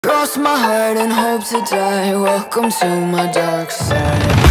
Cross my heart and hope to die. Welcome to my dark side.